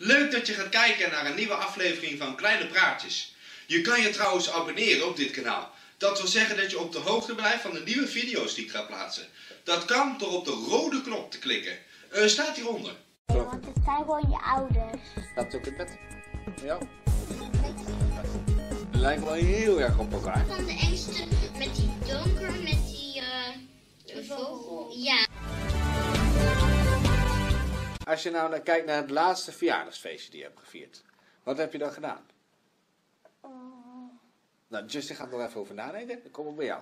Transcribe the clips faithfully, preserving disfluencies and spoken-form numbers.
Leuk dat je gaat kijken naar een nieuwe aflevering van Kleine Praatjes. Je kan je trouwens abonneren op dit kanaal. Dat wil zeggen dat je op de hoogte blijft van de nieuwe video's die ik ga plaatsen. Dat kan door op de rode knop te klikken. Uh, staat hieronder. Nee, want het zijn gewoon je ouders. Staat het ook in bed? Ja. Die lijken wel heel erg op elkaar. Van de engste met die donker, met die uh, vogel. Ja. Als je nou naar- kijkt naar het laatste verjaardagsfeestje die je hebt gevierd. Wat heb je dan gedaan? Oh. Nou, Justin gaat er nog even over nadenken. Dan komen we bij jou.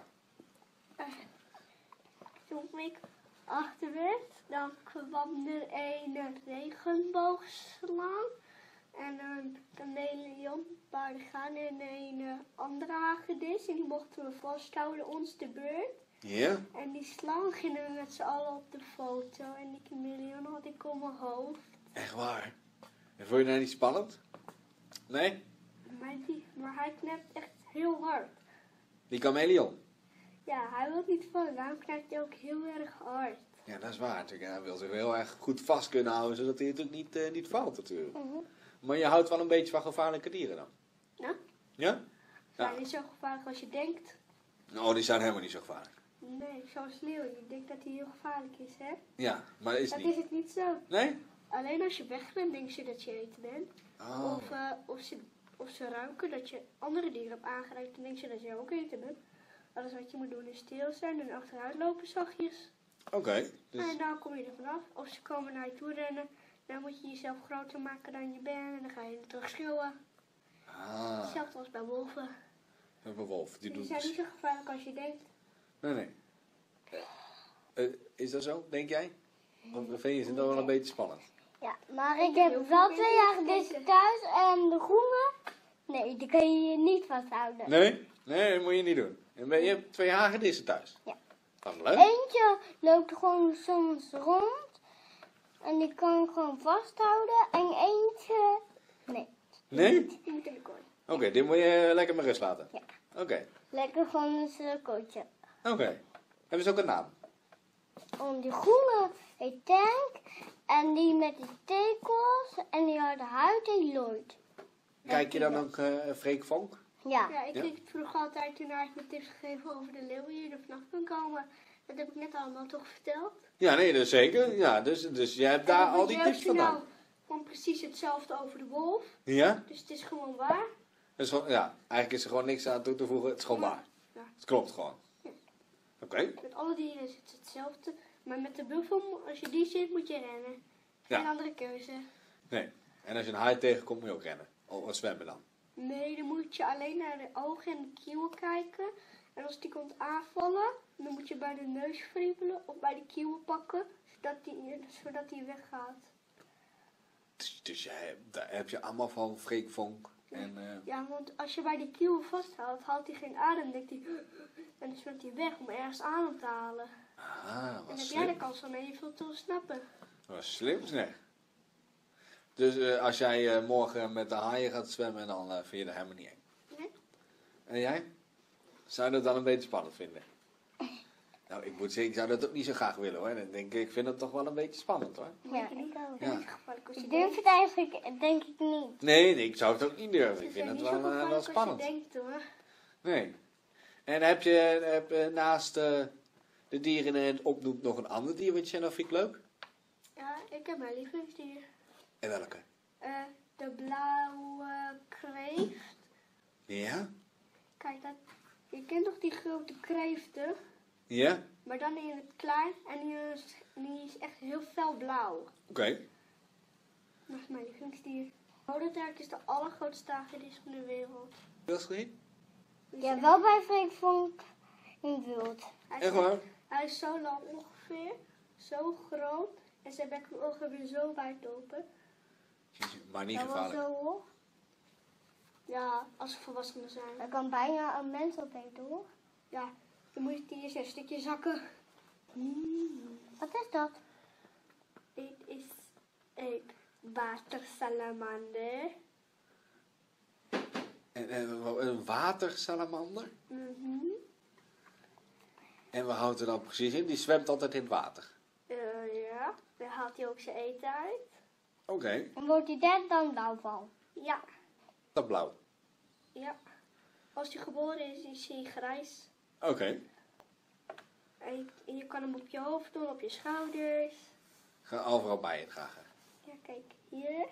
Toen ik achter werd, dan kwam er een regenboogslang en een chameleon, paardengaan en een uh, andere hagedis. En die mochten we vasthouden, ons de beurt. Ja? En die slang gingen we met z'n allen op de foto. En die chameleon had ik op mijn hoofd. Echt waar? En vond je dat niet spannend? Nee? Maar, die, maar hij knapt echt heel hard. Die chameleon. Ja, hij wil niet vallen, daarom knijpt hij ook heel erg hard. Ja, dat is waar natuurlijk. Hij wil zich heel erg goed vast kunnen houden, zodat hij natuurlijk niet, uh, niet valt natuurlijk. Maar je houdt wel een beetje van gevaarlijke dieren dan? Ja? Ja? Ze zijn niet zo gevaarlijk als je denkt. Oh, die zijn helemaal niet zo gevaarlijk. Nee, zoals leeuw. Je denkt dat hij heel gevaarlijk is, hè? Ja, maar dat is Dat niet. is het niet zo. Nee? Alleen als je wegrent, denk je dat je eten bent. Oh. Of, uh, of, ze, of ze ruiken dat je andere dieren hebt aangeraakt, dan denk je dat je ook eten bent. Alles wat je moet doen is stil zijn en achteruit lopen zachtjes. Oké. Okay, dus... En dan kom je er vanaf. Of ze komen naar je toe rennen. Dan moet je jezelf groter maken dan je bent. En dan ga je terug schreeuwen. Ah, Hetzelfde als bij wolven. een wolf. Die Die doet... zijn niet zo gevaarlijk als je denkt. Nee, nee. Uh, uh, is dat zo, denk jij? Of vind je het nog wel een beetje spannend? Ja, maar ik heb wel twee jaar deze thuis en de groene, nee, die kan je niet vasthouden. Nee? Nee, dat moet je niet doen. En ben, je hebt twee hagedissen thuis? Ja. Dat is leuk. Eentje loopt gewoon soms rond en die kan ik gewoon vasthouden en eentje, nee. Nee? Die moet in de kooi. Oké, okay, dit moet je lekker met rust laten. Ja. Oké. Okay. Lekker gewoon een cirkeltje. Oké. Okay. Hebben ze ook een naam? En die groene heet Tank en die met die tekels en die harde huid heet Lloyd. Kijk je dan ook uh, Freek Vonk? Ja. Ja, ik Ja. kreeg vroeger altijd toen hij me tips gegeven over de leeuw die er vanaf kan komen. Dat heb ik net allemaal toch verteld. Ja, nee, dat is zeker. Ja, dus, dus jij hebt daar En al die Joost tips vandaan. nou gewoon precies hetzelfde over de wolf. Ja? Dus het is gewoon waar. Dat is gewoon, ja, eigenlijk is er gewoon niks aan toe te voegen. Het is gewoon Ja. waar. Ja. Het klopt gewoon. Ja. Oké. Okay. Met alle dieren is het hetzelfde. Maar met de buffel, als je die ziet, moet je rennen. Geen Ja. andere keuze. Nee. En als je een haai tegenkomt, moet je ook rennen. Of of zwemmen dan. Nee, dan moet je alleen naar de ogen en de kieuwen kijken. En als die komt aanvallen, dan moet je bij de neus wriebelen of bij de kieuwen pakken, zodat die, zodat die weggaat. Dus, dus jij, hebt- daar heb je allemaal van Freek Vonk. En, uh, Ja, want als je bij die kieuwen vasthoudt, haalt hij geen adem, denkt hij, en dan zwemt hij weg om ergens adem te halen. ah, En dan wat heb jij de slim. kans om even te ontsnappen. Wat slim, zeg. Dus uh, als jij uh, morgen met de haaien gaat zwemmen, dan uh, vind je dat helemaal niet eng. Nee? En jij? Zou je dat dan een beetje spannend vinden? Nou, ik moet zeggen, ik zou dat ook niet zo graag willen hoor. Dan denk ik, ik vind het toch wel een beetje spannend hoor. Ja, Denk je niet? ik ook. Het is niet gevaarlijk als je Ik denkt. durf het eigenlijk, denk ik niet. Nee, nee, ik zou het ook niet durven. Ik Het vind is het niet wel, zo uh, wel gevaarlijk spannend. als je denkt hoor. Nee. En heb je heb, uh, naast uh, de dieren en het opnoemt nog een ander dier wat je nog vind ik leuk? Ja, ik heb mijn lievelingsdier. En welke? Uh, de blauwe kreeft. Ja? Kijk, dat, je kent toch die grote kreeften? Ja? Maar dan in het klein en die is, die is echt heel fel blauw. Oké. Okay. Dat is mijn lievelingsdier. Hodentuik is de allergrootste hagedis van de wereld. Wil je dat zien? Die is Ja, echt- wel bij Freek Vonk in het wild. hij is Echt waar? Hij is zo lang ongeveer, zo groot en zijn bek en ogen weer zo wijd open. Maar niet Ja, wel gevaarlijk. zo hoog. Ja, als ze volwassenen zijn. Hij kan bijna een mens opeten hoor. Ja, dan moet je die eerst een stukje zakken. Wat is dat? Dit is een watersalamander. En, en, een watersalamander? Mhm. En waar houdt er dan precies in? Die zwemt altijd in het water. Uh, ja, dan haalt hij ook zijn eten uit. Oké, En wordt die derde dan blauw van? Ja, dat blauw. ja. Als hij geboren is, is hij grijs. Oké, En je, en je kan hem op je hoofd doen, op je schouders. ga overal bij je dragen. Ja, kijk, hier.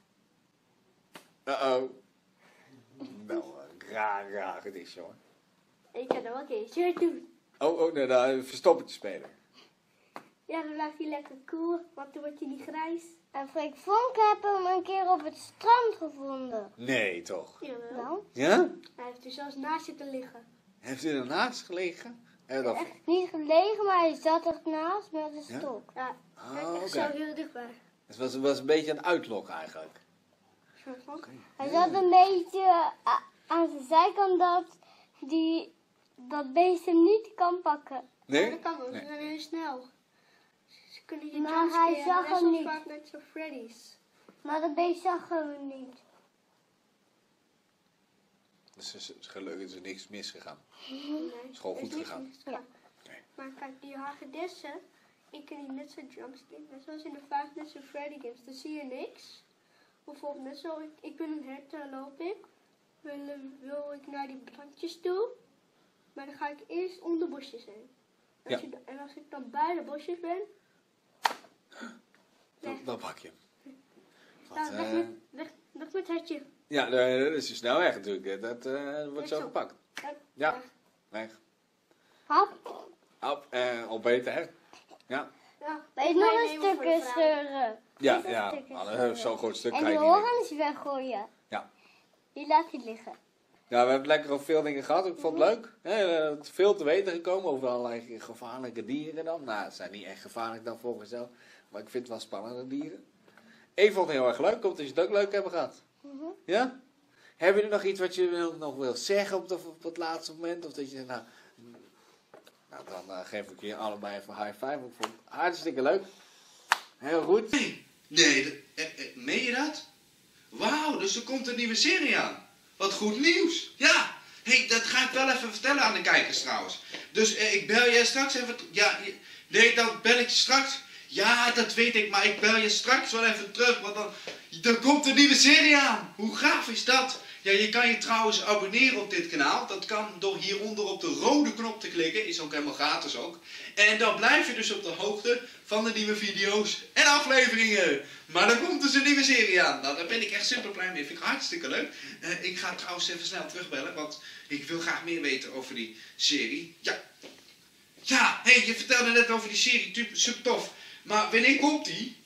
Uh-oh. Wel een raar, raar gedicht, jongen. En je kan hem ook in je shirt doen. Oh, oh, nee, daar verstoppertje spelen. Ja, dan blijft hij lekker cool, want dan wordt hij niet grijs. En Freek Vonk heb hem een keer op het strand gevonden. Nee, toch? Jawel. Nou, Ja? Hij heeft er zelfs naast zitten liggen. Heeft u ernaast gelegen? En dat... niet gelegen, maar hij zat ernaast met een Ja? stok. Ja, hij Oh, is oké. echt zo heel dichtbij. Het was, was een beetje een uitlok eigenlijk. Zo van. Hij zat een beetje a- aan zijn zijkant dat die, dat beest hem niet kan pakken. Ja, Nee? dat kan wel, ze Nee. zijn heel snel. Ze kunnen je Maar jumpscare, hij zag net hem zoals niet. vaak net zo Freddy's. Maar dat beest zag hem niet. Dus is, is gelukkig is er niks misgegaan. Nee, Is gewoon er goed niks gegaan. misgegaan. Nee. Maar kijk, die hagedissen, ik ken die net zo jumpscare. Net zoals in de vijf net zo Freddy games, dan zie je niks. Bijvoorbeeld net zo, ik, ik ben een hert, daar loop ik. Wil, wil ik naar die brandjes toe. Maar dan ga ik eerst onder bosjes heen. Als Ja. je, da- en als ik dan bij de bosjes ben, Dan, dan pak je hem. Wat, nou, weg, eh, met, weg, weg met het hertje. ja, dat is je snel weg natuurlijk. Dat eh, wordt zo Zo. gepakt. Weg, Ja. weg. Weg. Hap, Op, eh, opeten, hè? Ja. Ja, weet je dat nog ga je een nemen voor de stukje vrouw. scheuren? Ja, Dit is ja. een stukje Maar scheuren. zo'n groot stuk En kan die je niet nemen. horens weggooien. Ja. Die laat hij liggen. Ja, we hebben lekker over veel dingen gehad. Ik vond het leuk. Hè, eh, veel te weten gekomen over allerlei gevaarlijke dieren dan. Nou, het zijn niet echt gevaarlijk dan volgens jou. Maar ik vind het wel spannende dieren. Ik vond het heel erg leuk. Komt dat je het ook leuk hebben gehad. Mhm. Ja? Heb je er nog iets wat je wil, nog wil zeggen op, de, op het laatste moment? Of dat je, nou, nou dan uh, geef ik je allebei even een high five. Ik vond het hartstikke leuk. Heel goed. Nee, dat- eh, eh, meen je dat? Wauw, dus er komt een nieuwe serie aan. Wat goed nieuws. Ja, hey, dat ga ik wel even vertellen aan de kijkers trouwens. Dus eh, ik bel je straks even... Ja, je- nee, dan bel ik je straks... Ja, dat weet ik, maar ik bel je straks wel even terug, want dan... Er komt een nieuwe serie aan. Hoe gaaf is dat? Ja, je kan je trouwens abonneren op dit kanaal. Dat kan door hieronder op de rode knop te klikken. Is ook helemaal gratis ook. En dan blijf je dus op de hoogte van de nieuwe video's en afleveringen. Maar er komt dus een nieuwe serie aan. Nou, daar ben ik echt super blij mee. Vind ik hartstikke leuk. Eh, ik ga trouwens even snel terugbellen, want ik wil graag meer weten over die serie. Ja. Ja, hé, hey, je vertelde net over die serie. Super tof. Maar wanneer komt die?